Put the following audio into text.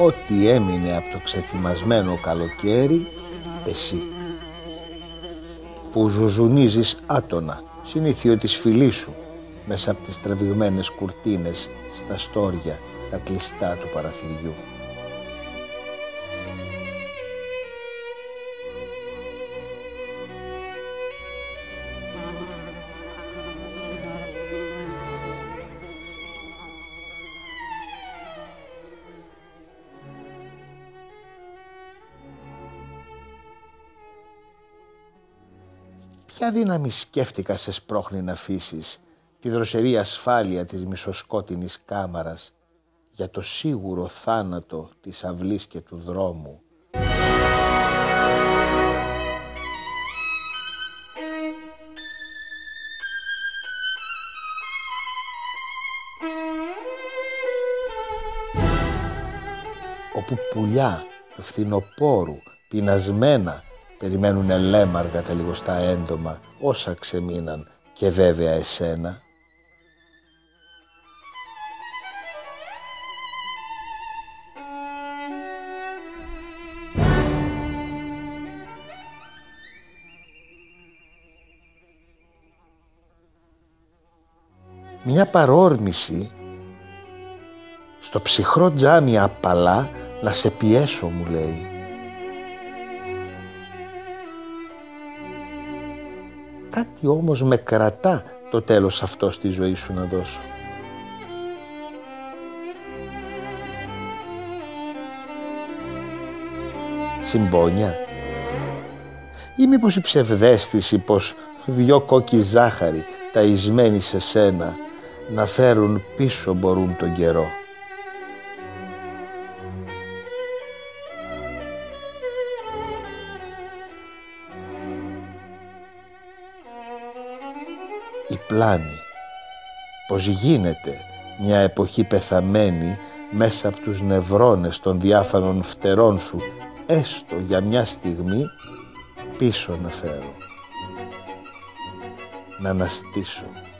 ό,τι έμεινε από το ξεθυμασμένο καλοκαίρι, εσύ, που ζουζουνίζεις άτονα, συνήθειο της φυλής σου, μέσα από τις τραβηγμένες κουρτίνες στα στόρια τα κλειστά του παραθυριού. Ποια δύναμη σκέφτηκα σε σπρώχνει να αφήσεις τη δροσερή ασφάλεια της μισοσκότεινης κάμαρας για το σίγουρο θάνατο της αυλής και του δρόμου. Όπου πουλιά του φθινοπόρου πεινασμένα περιμένουν ελέμαργα τα λιγοστά έντομα όσα ξεμείναν και βέβαια εσένα. Μια παρόρμηση στο ψυχρό τζάμι απαλά να σε πιέσω, μου λέει. Κάτι όμως με κρατά το τέλος αυτό στη ζωή σου να δώσω. Συμπόνια ή μήπως η ψευδαίσθηση πως δυο κόκκι ζάχαρη ταισμένοι σε σένα να φέρουν πίσω μπορούν τον καιρό. Η πλάνη, πως γίνεται μια εποχή πεθαμένη μέσα από τους νευρώνες των διάφανων φτερών σου, έστω για μια στιγμή πίσω να φέρω, να αναστήσω.